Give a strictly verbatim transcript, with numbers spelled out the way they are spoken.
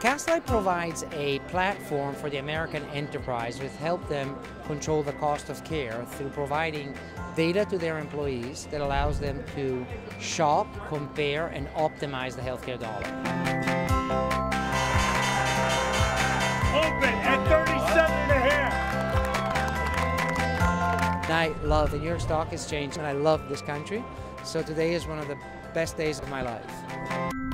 Castlight provides a platform for the American enterprise to help them control the cost of care through providing data to their employees that allows them to shop, compare, and optimize the healthcare dollar. Open at thirty-seven and a half. I love the New York Stock Exchange and I love this country, so today is one of the best days of my life.